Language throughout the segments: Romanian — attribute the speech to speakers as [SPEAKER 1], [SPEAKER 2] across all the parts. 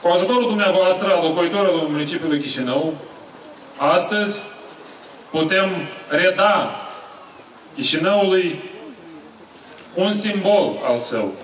[SPEAKER 1] Cu ajutorul dumneavoastră, al locuitorilor municipiului Chișinău, astăzi putem reda Chișinăului un simbol al său,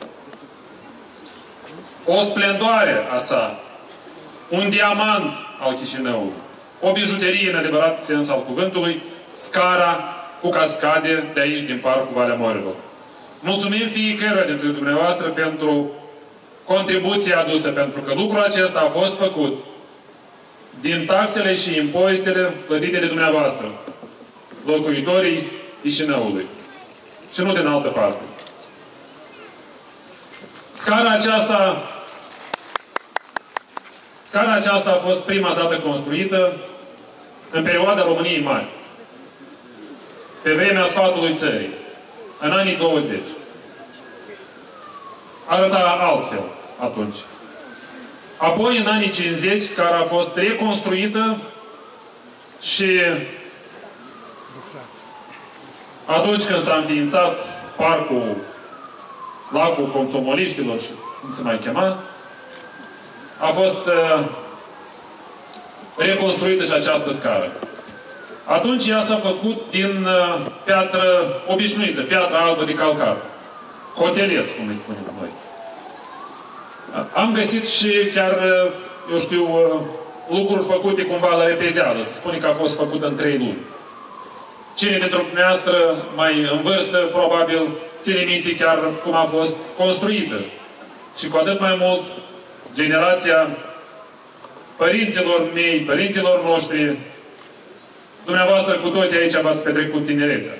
[SPEAKER 1] o splendoare a sa, un diamant al Chișinăului, o bijuterie în adevărat sens al cuvântului, scara cu cascade de aici, din Parcul Valea Morilor. Mulțumim fiecăruia dintre dumneavoastră pentru contribuția adusă, pentru că lucrul acesta a fost făcut din taxele și impozitele plătite de dumneavoastră, locuitorii Chișinăului, și nu din altă parte. Scara aceasta a fost prima dată construită în perioada României Mari, pe vremea sfatului țării, în anii 20. Arăta altfel atunci. Apoi, în anii 50, scara a fost reconstruită și atunci când s-a înființat parcul, lacul Consomoliștilor și cum se mai chema, a fost reconstruită și această scară. Atunci ea s-a făcut din piatră obișnuită, piatră albă de calcar. Hoteleț, cum îi spunem noi. Am găsit și chiar, eu știu, lucruri făcute cumva la repezeală. Se spune că a fost făcută în 3 luni. Cine dintre dumneavoastră mai în vârstă, probabil, ține minte chiar cum a fost construită. Și cu atât mai mult, generația părinților mei, părinților noștri, dumneavoastră cu toți aici v-ați petrecut tinerețea.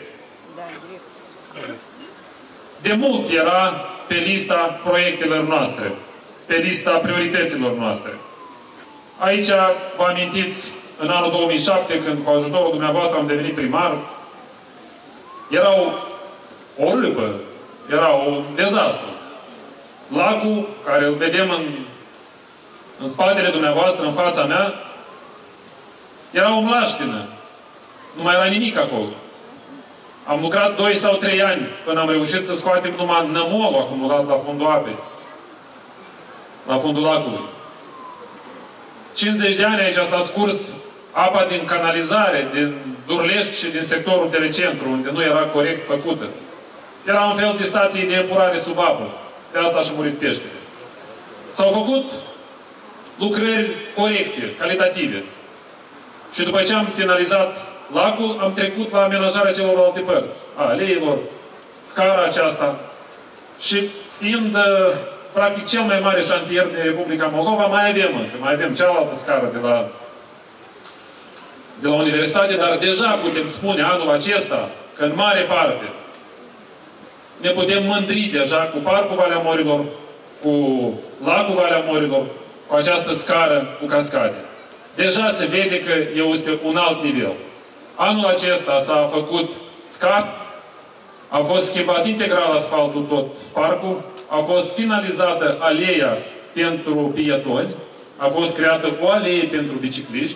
[SPEAKER 1] De mult era pe lista proiectelor noastre, pe lista priorităților noastre. Aici vă amintiți, în anul 2007, când cu ajutorul dumneavoastră am devenit primar, era o râpă, era un dezastru. Lacul, care îl vedem în spatele dumneavoastră, în fața mea, era o mlaștină. Nu mai era nimic acolo. Am lucrat 2 sau 3 ani până am reușit să scoatem numai nămolul acumulat la fundul apei. La fundul lacului. 50 de ani aici s-a scurs apa din canalizare, din Durlești și din sectorul Telecentru, unde nu era corect făcută. Era un fel de stație de epurare sub apă. De asta și murit peștele. S-au făcut lucrări corecte, calitative. Și după ce am finalizat lacul, am trecut la amenajarea celorlalte părți. A aleilor, scara aceasta. Și fiind practic cel mai mare șantier din Republica Moldova, mai avem cealaltă scară de la Universitate, dar deja putem spune anul acesta că în mare parte ne putem mândri deja cu Parcul Valea Morilor, cu Lacul Valea Morilor, cu această scară cu cascade. Deja se vede că este un alt nivel. Anul acesta s-a făcut scar, a fost schimbat integral asfaltul tot parcul, a fost finalizată aleea pentru pietoni, a fost creată o alee pentru bicicliști.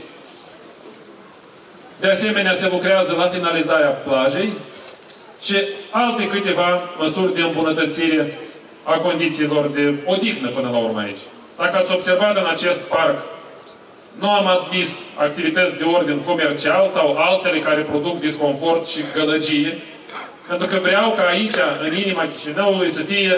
[SPEAKER 1] De asemenea, se lucrează la finalizarea plajei și alte câteva măsuri de îmbunătățire a condițiilor de odihnă până la urmă aici. Dacă ați observat în acest parc, nu am admis activități de ordin comercial sau altele care produc disconfort și gălăgie, pentru că vreau ca aici, în inima Chișinăului, să fie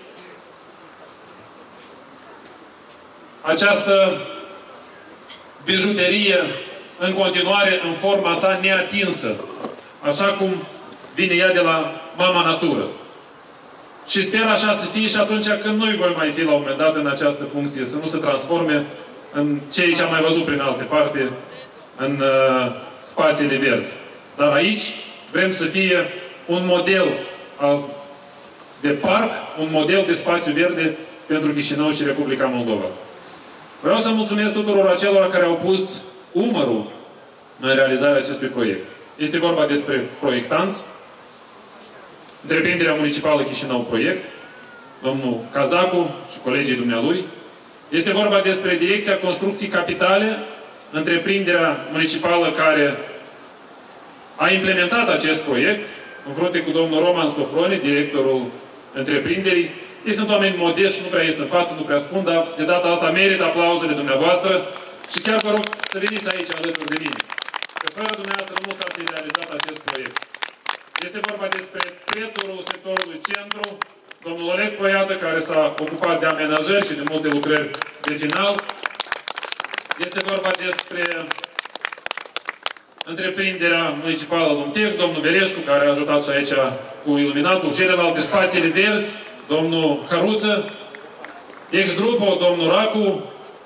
[SPEAKER 1] această bijuterie în continuare în forma sa neatinsă, așa cum vine ea de la Mama Natură. Și sper așa să fie și atunci când noi voi mai fi la un moment dat în această funcție, să nu se transforme în ceea ce am mai văzut prin alte parte, în spațiile verzi. Dar aici vrem să fie un model de parc, un model de spațiu verde pentru Chișinău și Republica Moldova. Vreau să mulțumesc tuturor acelora care au pus umărul în realizarea acestui proiect. Este vorba despre proiectanți, Întreprinderea Municipală Chișinău Proiect, domnul Cazacu și colegii dumnealui. Este vorba despre Direcția Construcții Capitale, întreprinderea municipală care a implementat acest proiect, în frunte cu domnul Roman Sofroni, directorul întreprinderii, Ei sunt oameni modești, nu prea ies în față, nu prea spun, dar de data asta merită aplauzele dumneavoastră și chiar vă rog să veniți aici alături de mine. Că fără dumneavoastră nu s-ar fi realizat acest proiect. Este vorba despre prietenul sectorului centru, domnul Oleg Poiată, care s-a ocupat de amenajări și de multe lucrări de final. Este vorba despre întreprinderea municipală Lumtec, domnul Vereșcu, care a ajutat și aici cu iluminatul, celelalte spațiile verzi, domnul Hăruță, ex-grupo, domnul Racu,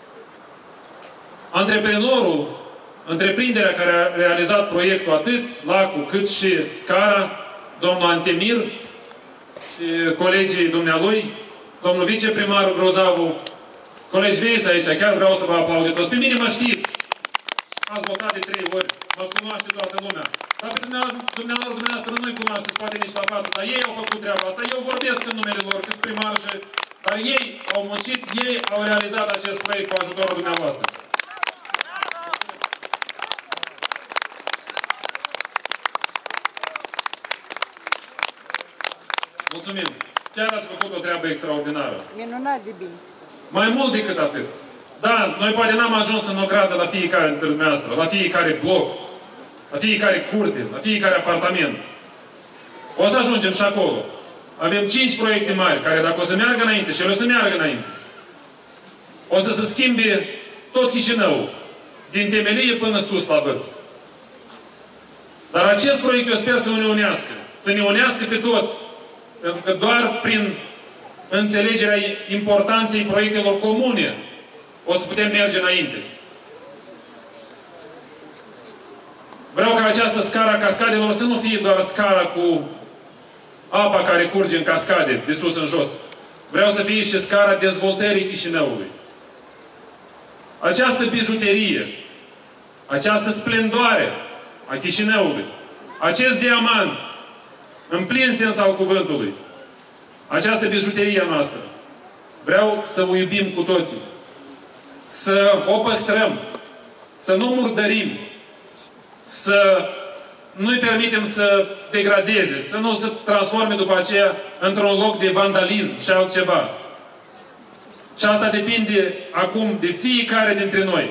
[SPEAKER 1] antreprenorul, întreprinderea care a realizat proiectul atât Lacu cât și Scara, domnul Antemir și colegii dumnealui, domnul viceprimarul Grozavu, colegi vieți aici, chiar vreau să vă aplaude toți. Pe mine mă știți. Ați votat de 3 ori, mă cunoaște toată lumea. Dar pe dumneavoastră nu-i cunoașteți, poate nici la față, dar ei au făcut treaba asta. Eu vorbesc în numele lor, că-s primar și... Dar ei au muncit, ei au realizat acest proiect cu ajutorul dumneavoastră. Mulțumim. Chiar ați făcut o treabă extraordinară.
[SPEAKER 2] Minunat de bine.
[SPEAKER 1] Mai mult decât atât. Da, noi poate n-am ajuns în o gradă la fiecare dintre dumneavoastră, la fiecare bloc, la fiecare curte, la fiecare apartament. O să ajungem și acolo. Avem 5 proiecte mari, care dacă o să meargă înainte, și ele o să meargă înainte, o să se schimbe tot Chișinăul, din temelie până sus la vârf. Dar acest proiect eu sper să ne unească. Să ne unească pe toți. Pentru că doar prin înțelegerea importanței proiectelor comune o să putem merge înainte. Vreau ca această scara cascadelor să nu fie doar scara cu apa care curge în cascade, de sus în jos. Vreau să fie și scara dezvoltării Chișinăului. Această bijuterie, această splendoare a Chișinăului, acest diamant, în plin sens al cuvântului, această bijuterie a noastră, vreau să o iubim cu toții. Să o păstrăm, să nu murdărim, să nu-i permitem să degradeze, să nu se transforme după aceea într-un loc de vandalism și altceva. Și asta depinde acum de fiecare dintre noi.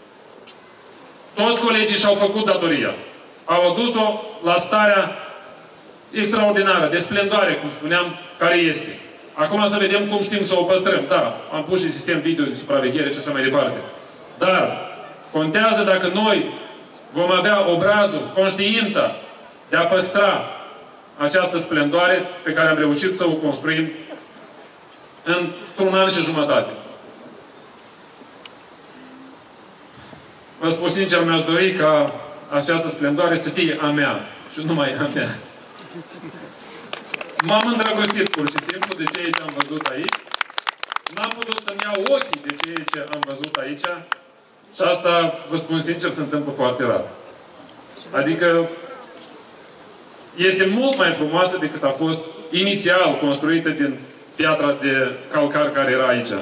[SPEAKER 1] Toți colegii și-au făcut datoria. Au adus-o la starea extraordinară, de splendoare, cum spuneam, care este. Acum să vedem cum știm să o păstrăm. Da, am pus și sistem video de supraveghere și așa mai departe. Dar contează dacă noi vom avea obrazul, conștiința de a păstra această splendoare pe care am reușit să o construim într-un an și jumătate. Vă spun sincer, mi-aș dori ca această splendoare să fie a mea și numai a mea. M-am îndrăgostit pur și simplu de ceea ce am văzut aici. N-am putut să-mi iau ochii de ceea ce am văzut aici. Și asta, vă spun sincer, se întâmplă foarte rar. Adică este mult mai frumoasă decât a fost inițial construită din piatra de calcar care era aici.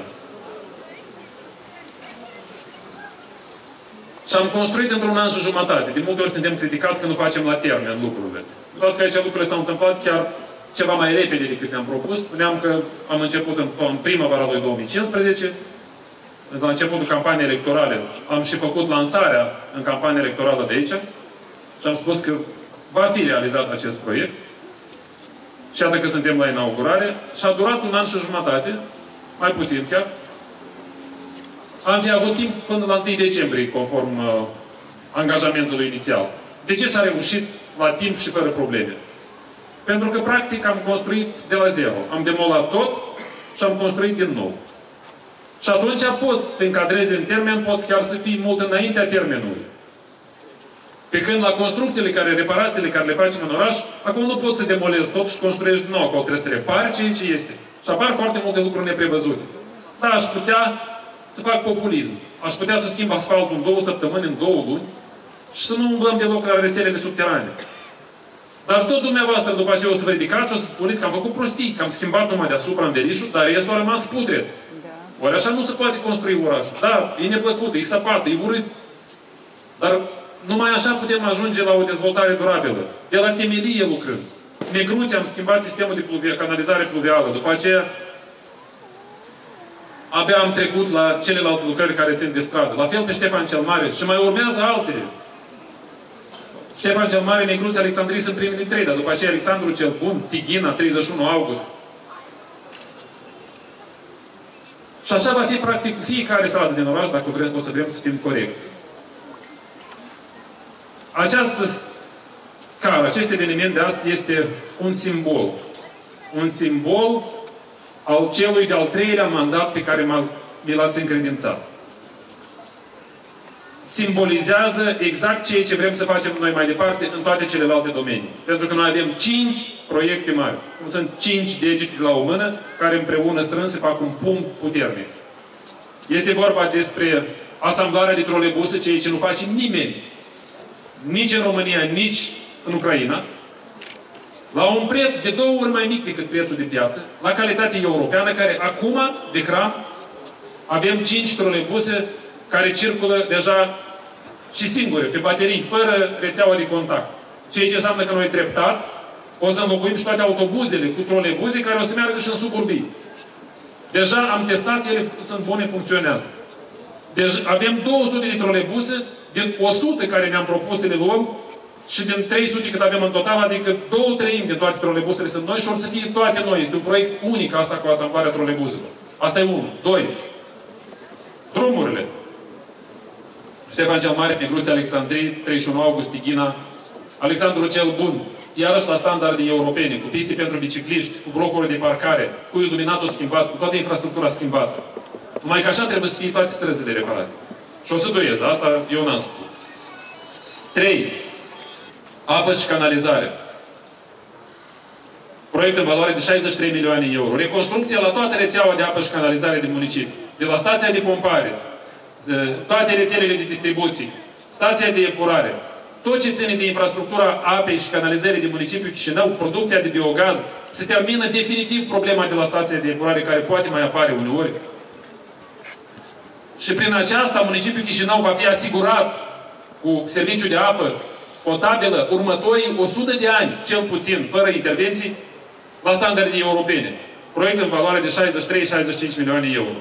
[SPEAKER 1] Și am construit într-un an și jumătate. De multe ori suntem criticați că nu facem la termen lucrurile. Uitați că aici lucrurile s-au întâmplat chiar ceva mai repede decât ne-am propus. Spuneam că am început în primăvara lui 2015, la începutul campaniei electorale. Am și făcut lansarea în campania electorală de aici și am spus că va fi realizat acest proiect. Și iată că suntem la inaugurare și a durat un an și jumătate, mai puțin chiar. Am fi avut timp până la 1 decembrie, conform angajamentului inițial. De ce s-a reușit la timp și fără probleme? Pentru că, practic, am construit de la zero. Am demolat tot și am construit din nou. Și atunci poți să te încadrezi în termen, poți chiar să fii mult înaintea termenului. Pe când la construcțiile reparațiile care le facem în oraș, acum nu poți să demolezi tot și să construiești din nou. Acolo trebuie să repari ceea ce este. Și apar foarte multe lucruri neprevăzute. Da, aș putea să fac populism. Aș putea să schimb asfaltul în 2 săptămâni, în 2 luni și să nu umblăm deloc la rețelele subterane. Dar tot dumneavoastră după aceea o să vă ridicați și o să spuneți că am făcut prostii, că am schimbat numai deasupra învelișul, dar restul a rămas putred. Da. Ori așa nu se poate construi orașul. Da, e neplăcut, e săpat, e urât. Dar numai așa putem ajunge la o dezvoltare durabilă. De la temelie lucrând. Negruți am schimbat sistemul de canalizare pluvială. După aceea abia am trecut la celelalte lucrări care țin de stradă. La fel pe Ștefan cel Mare. Și mai urmează altele. Ștefan cel Mare, Negruța, Alexandrii sunt primii trei, dar după aceea Alexandru cel Bun, Tighina, 31 august. Și așa va fi practic cu fiecare stradă din oraș, dacă o să vrem să fim corecți. Această scară, acest eveniment de astăzi este un simbol. Un simbol al celui de-al treilea mandat pe care mi l-ați încredințat. Simbolizează exact ceea ce vrem să facem noi mai departe în toate celelalte domenii. Pentru că noi avem 5 proiecte mari. Sunt 5 degete la o mână care împreună strânse fac un punct puternic. Este vorba despre asamblarea de trolebuse, ceea ce nu face nimeni. Nici în România, nici în Ucraina. La un preț de 2 ori mai mic decât prețul de piață, la calitate europeană, care acum, de cram, avem 5 trolebuse care circulă deja și singure, pe baterii, fără rețeaua de contact. Ceea ce înseamnă că noi treptat o să înlocuim și toate autobuzele cu trolebuze care o să meargă și în suburbii. Deja am testat, ele sunt bune, funcționează. Deci avem 200 de trolebuse, din 100 care ne-am propus să le luăm, și din 300 cât avem în total, adică 2/3 de toate trolebusele sunt noi și or să fie toate noi. Este un proiect unic asta cu asamblarea trolebuzelor. Asta e 1. 2. Drumurile. Ștefan cel Mare, Negruța, Alexandrii, 31 august, Tighina, Alexandru cel Bun, iarăși la standarde europene, cu piste pentru bicicliști, cu blocuri de parcare, cu iluminatul schimbat, cu toată infrastructura schimbată. Numai că așa trebuie să fie toate străzile reparate. Și o să dureze. Asta eu n-am spus. 3. Apă și canalizare. Proiect în valoare de 63 milioane de euro. Reconstrucție la toată rețeaua de apă și canalizare din municipiu. De la stația de pompare, toate rețelele de distribuție, stația de epurare, tot ce ține de infrastructura apei și canalizării din municipiul Chișinău, producția de biogaz, se termină definitiv problema de la stația de epurare, care poate mai apare uneori. Și prin aceasta, municipiul Chișinău va fi asigurat cu serviciu de apă potabilă următorii 100 de ani, cel puțin, fără intervenții, la standarde europene. Proiect în valoare de 63-65 milioane de euro.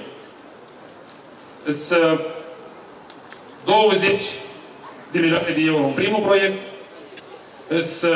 [SPEAKER 1] Sunt 20 de milioane de euro în primul proiect, sunt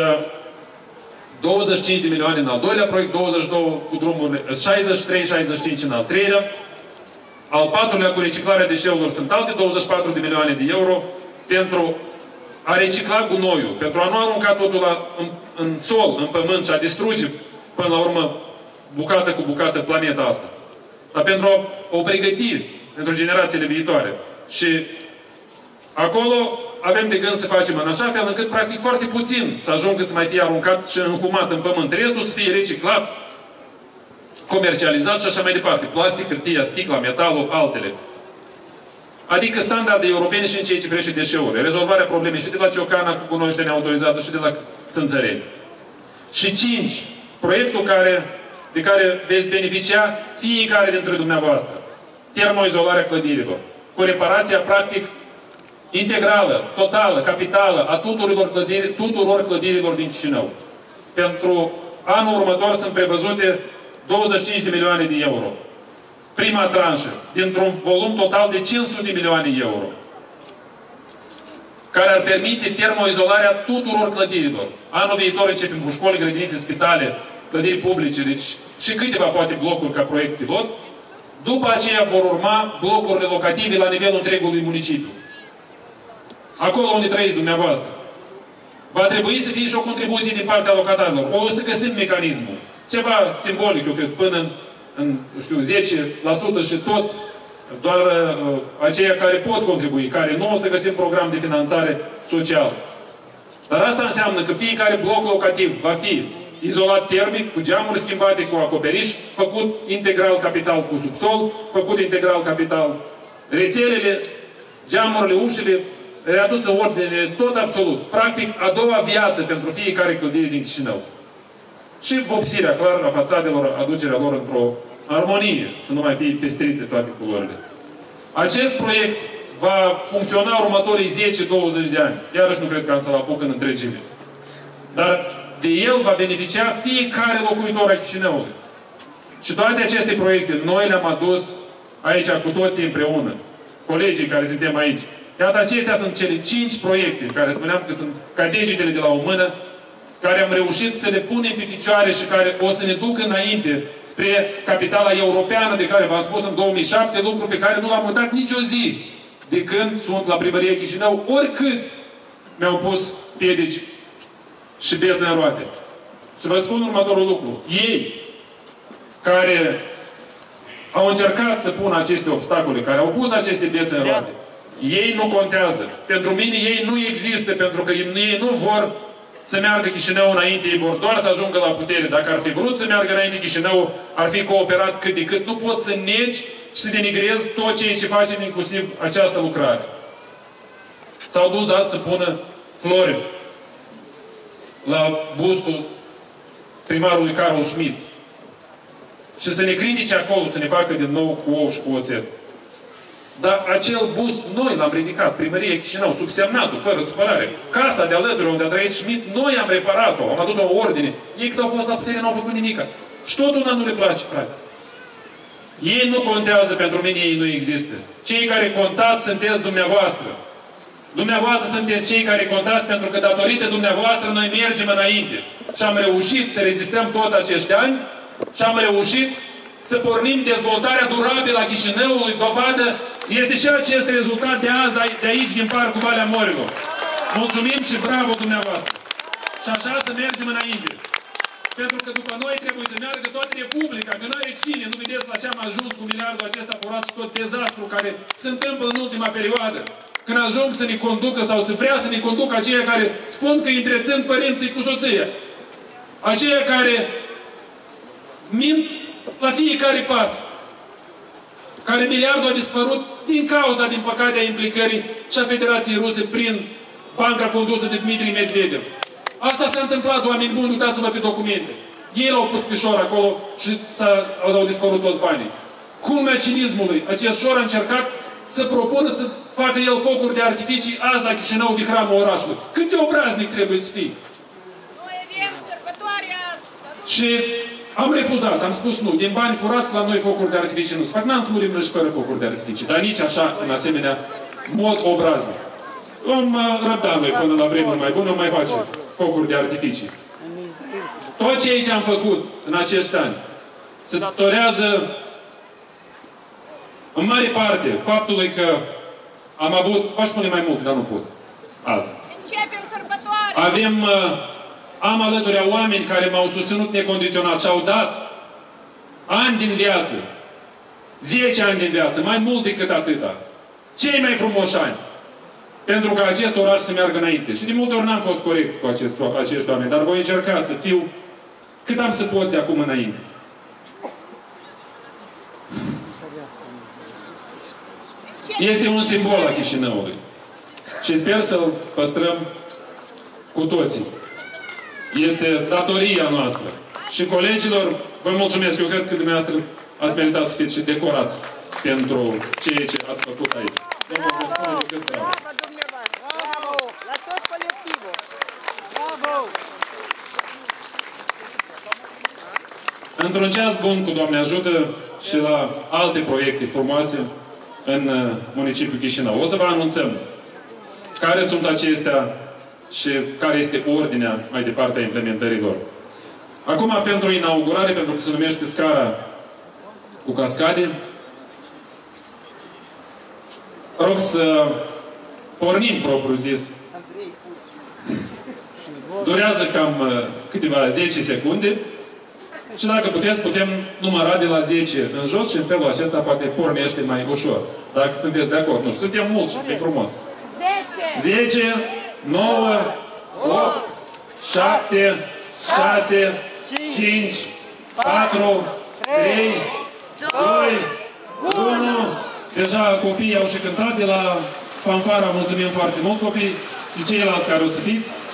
[SPEAKER 1] 25 de milioane în al doilea proiect, 22 cu drumurile, 63-65 în al treilea. Al patrulea, cu reciclarea deșeurilor, sunt alte 24 de milioane de euro pentru a recicla gunoiul, pentru a nu arunca totul în sol, în pământ și a distruge, până la urmă, bucată cu bucată, planeta asta. Dar pentru o pregătire pentru generațiile viitoare. Și acolo avem de gând să facem în așa fel încât, practic, foarte puțin să ajungă să mai fie aruncat și înhumat în pământ. Restul să fie reciclat, comercializat și așa mai departe. Plastic, hârtia, sticla, metalul, altele. Adică standarde europene și în ceea ce privește deșeurile. Rezolvarea problemei și de la Ciocana cu gunoi neautorizată și de la Țânțăreni. Și 5. Proiectul de care veți beneficia fiecare dintre dumneavoastră. Termoizolarea clădirilor. Cu reparația, practic, integrală, totală, capitală a tuturor clădirilor din Chișinău. Pentru anul următor sunt prevăzute 25 de milioane de euro. Prima tranșă, dintr-un volum total de 500 de milioane de euro, care ar permite termoizolarea tuturor clădirilor. Anul viitor începem cu școli, grădinițe, spitale, clădiri publice, deci și câteva poate blocuri ca proiect pilot. După aceea vor urma blocurile locative la nivelul întregului municipiu. Acolo unde trăiți dumneavoastră. Va trebui să fie și o contribuție din partea locatarilor. O să găsim mecanismul. Ceva simbolic, eu cred, până în 10% și tot doar aceia care pot contribui, care nu o să găsim program de finanțare social. Dar asta înseamnă că fiecare bloc locativ va fi izolat termic, cu geamuri schimbate, cu acoperiș, făcut integral capital cu subsol, făcut integral capital rețelele, geamurile, ușile, readus în ordine, tot absolut. Practic, a doua viață pentru fiecare clădire din Chișinău. Și vopsirea, clar, a fațadelor, aducerea lor într-o armonie, să nu mai fie pestrițe toate culorile. Acest proiect va funcționa următorii 10-20 de ani. Iarăși nu cred că am să-l apuc în întregime. Dar de el va beneficia fiecare locuitor al Chișinăului. Și toate aceste proiecte noi le-am adus aici cu toții împreună, colegii care suntem aici. Iată, acestea sunt cele 5 proiecte, care spuneam că sunt ca degetele de la o mână, care am reușit să le punem pe picioare și care o să ne ducă înainte spre capitala europeană de care v-am spus în 2007, lucru pe care nu l-am uitat nicio zi de când sunt la primăria Chișinău, oricâți mi-au pus piedici și bețe în roate. Și vă spun următorul lucru. Ei, care au încercat să pună aceste obstacole, care au pus aceste bețe în roate, ei nu contează. Pentru mine ei nu există, pentru că ei nu vor să meargă Chișinău înainte, ei vor doar să ajungă la putere. Dacă ar fi vrut să meargă înainte Chișinău, ar fi cooperat cât de cât. Nu poți să negi și să denigrezi tot ceea ce facem, inclusiv această lucrare. S-au dus azi să pună flori la bustul primarului Carol Schmidt și să ne critice acolo, să ne facă din nou cu ou și cu oțet. Dar acel bust, noi l-am ridicat, primăria Chișinău, subsemnatul, fără supărare. Casa de alături unde a trăit Schmidt, noi am reparat-o, am adus o ordine. Ei când au fost la putere, n-au făcut nimic. Și tot una nu le place, frate. Ei nu contează, pentru mine ei nu există. Cei care contați sunteți dumneavoastră. Dumneavoastră sunteți cei care contați, pentru că datorită dumneavoastră noi mergem înainte. Și am reușit să rezistăm toți acești ani și am reușit să pornim dezvoltarea durabilă a Chișinăului. Dovadă este și acest rezultat de azi, de aici, din Parcul Valea Morilor. Mulțumim și bravo dumneavoastră! Și așa să mergem înainte. Pentru că după noi trebuie să meargă toată Republica, că nu are cine, nu vedeți la ce am ajuns cu miliardul acesta furat și tot dezastru care se întâmplă în ultima perioadă. Când ajung să ne conducă sau să vrea să ne conducă aceia care spun că îi întrețin părinții cu soția. Aceia care mint la fiecare pas. Care miliardul a dispărut din cauza, din păcate, a implicării și a Federației Ruse prin banca condusă de Dmitri Medvedev. Asta s-a întâmplat, oameni buni, uitați-vă pe documente. Ei l-au pus pișor acolo și au dispărut toți banii. Culmea cinismului, acest șor a încercat să propună să facă el focuri de artificii azi la Chișinău, de hramul orașului. Cât de obraznic trebuie să fii?
[SPEAKER 2] Noi avem sărbătoarea asta.
[SPEAKER 1] Și am refuzat, am spus nu. Din bani furați la noi focuri de artificii nu se fac. N-am să murim noi și fără focuri de artificii. Dar nici așa, în asemenea, mod obraznic. Vom răbda noi până la vremuri mai bune, o mai face focuri de artificii. Tot ceea ce am făcut în acești ani se datorează în mare parte faptului că am avut, aș spune mai mult, dar nu pot azi.
[SPEAKER 2] Începem sărbătoarea!
[SPEAKER 1] Am alături oameni care m-au susținut necondiționat și au dat ani din viață, 10 ani din viață, mai mult decât atâta. Cei mai frumoși ani. Pentru ca acest oraș să meargă înainte. Și de multe ori n-am fost corect cu acești oameni, dar voi încerca să fiu cât am să pot de acum înainte. Este un simbol al Chișinăului. Și sper să-l păstrăm cu toții. Este datoria noastră. Și colegilor, vă mulțumesc. Eu cred că dumneavoastră ați meritat să fiți și decorați pentru ceea ce ați făcut aici.
[SPEAKER 3] Bravo, dumneavoastră! Bravo! La tot colectivul! Bravo!
[SPEAKER 1] Într-un ceas bun, cu Doamne ajută, și la alte proiecte frumoase în municipiul Chișinău. O să vă anunțăm care sunt acestea și care este ordinea mai departe a implementărilor. Acum, pentru inaugurare, pentru că se numește scara cu cascade, rog să pornim propriu zis. Durează cam câteva 10 secunde și dacă puteți, putem număra de la 10 în jos și în felul acesta poate pornește mai ușor. Dacă sunteți de acord. Nu știu, suntem mulți și e frumos. 10, 9, 8, 7, 6, 5, 4, 3, 2, 1. Deja copiii au și cântat de la fanfara. Mulțumim foarte mult, copii, și ceilalți care o să fiți.